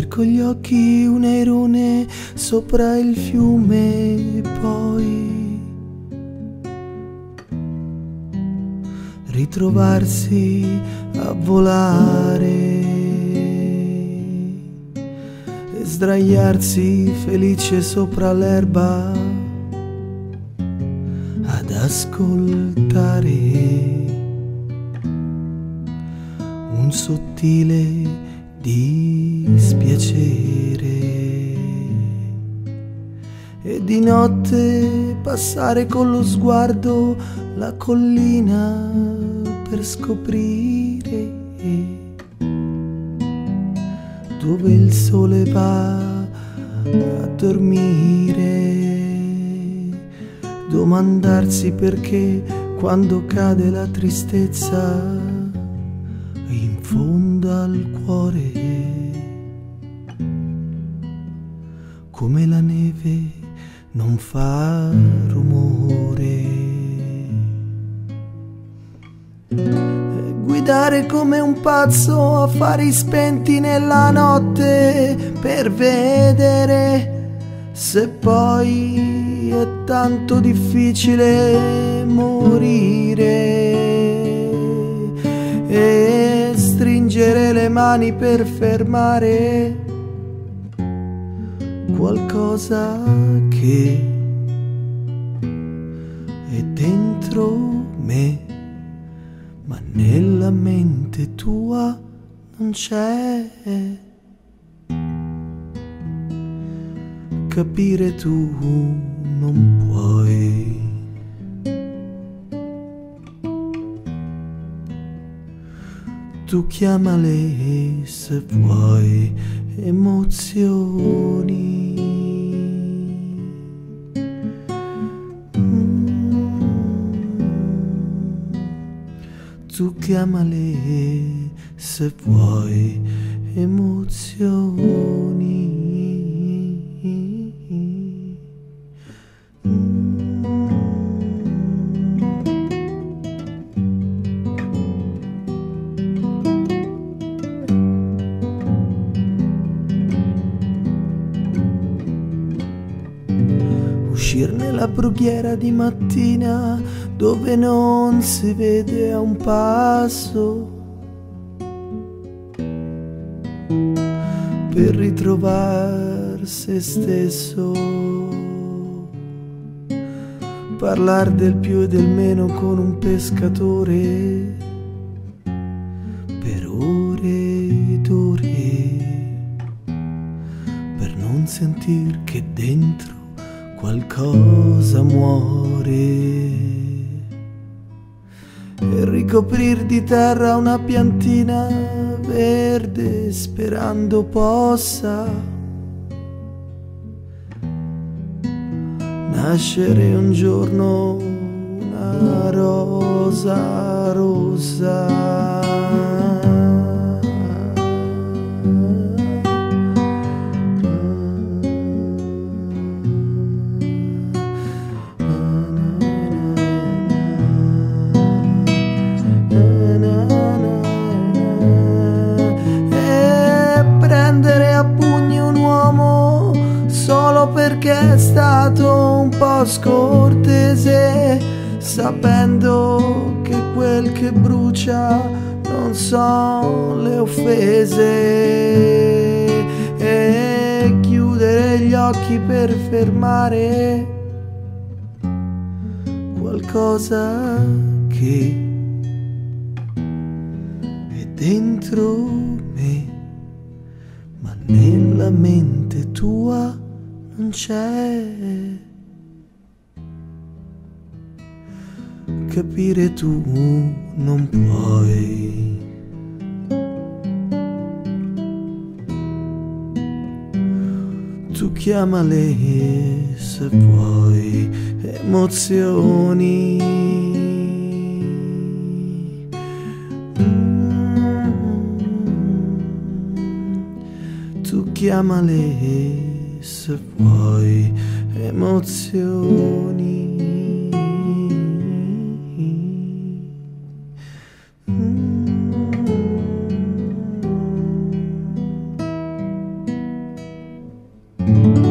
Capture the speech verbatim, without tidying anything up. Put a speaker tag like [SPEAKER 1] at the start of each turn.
[SPEAKER 1] Cerco gli occhi un airone sopra il fiume, poi ritrovarsi a volare e sdraiarsi felice sopra l'erba ad ascoltare un sottile dispiacere e di notte passare con lo sguardo la collina per scoprire dove il sole va a dormire, domandarsi perché quando cade la tristezza in fondo al cuore, come la neve non fa rumore. Guidare come un pazzo a fari spenti nella notte per vedere se poi è tanto difficile morire, e stringere le mani per fermare qualcosa che è dentro me, ma nella mente tua non c'è. Capire tu non puoi. Tu chiamale se vuoi emozioni. Tu chiamale se vuoi emozioni. Uscir nella brughiera di mattina dove non si vede a un passo, per ritrovar se stesso, parlar del più e del meno con un pescatore per ore ed ore, per non sentir che dentro qualcosa muore, e ricoprir di terra una piantina verde sperando possa nascere un giorno una rosa rossa. Perché è stato un po' scortese, sapendo che quel che brucia non sono le offese, e chiudere gli occhi per fermare qualcosa che è dentro me, ma nella mente tua non c'è. Capire tu non puoi. Tu chiamale se vuoi emozioni. Tu chiamale se vuoi emozioni. Mm. Thank you.